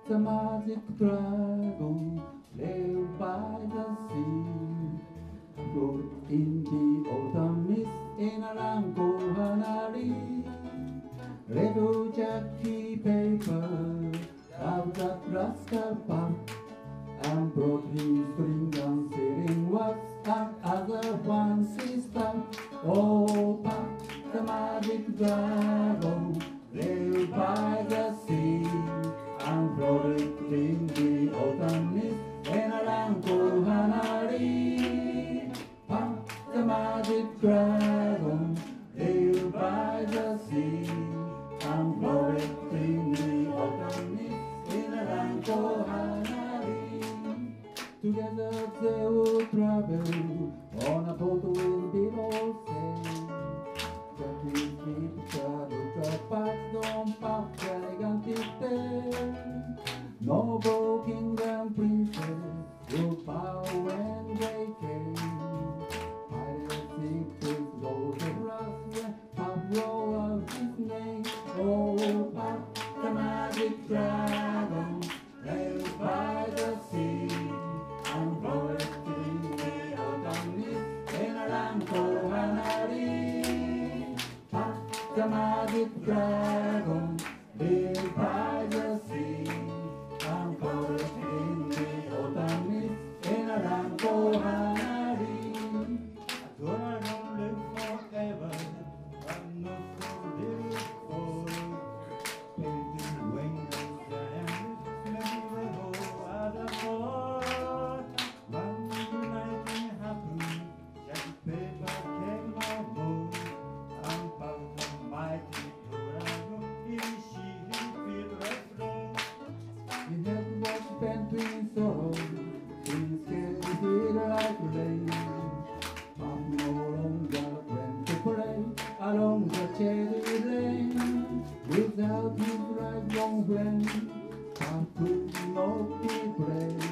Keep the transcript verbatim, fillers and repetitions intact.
the magic dragon lived by the sea. Float in the autumn mist in a land called Hanari. Little Jackie paper of the grass above, and brought him string and sailing wax and other one sister. Oh, Puff, the magic dragon lived by the sea, and floated in the autumn mist in a land called Hanari. Puff, the magic dragon lived by the sea, and floated in the autumn mist in a land called Hanari. Together they would travel on a boat with big old sail. Jackie picture looked up at Don Puff's elegant tail. Noble king and princess would bow when they came. Pirates seek to go the grass when Puff rolled out his name. Oh, Puff, the magic dragon lived by the sea, and floated in the autumn mist in a land called Hanari. Puff, the magic dragon lived by the sea, and floated in the autumn mist in a land called Hanari. I thought I don't live forever, I'm not so little boy. Painting wings and maybe the whole other boy. One night it happened, Jackie paper came home, and Puff the mighty dragon, he she feel restless. He had watched between sorrow, he scared to feel like rain. Puff no longer went to play along the cherry lane. Without his right long flame, Puff could not be brave.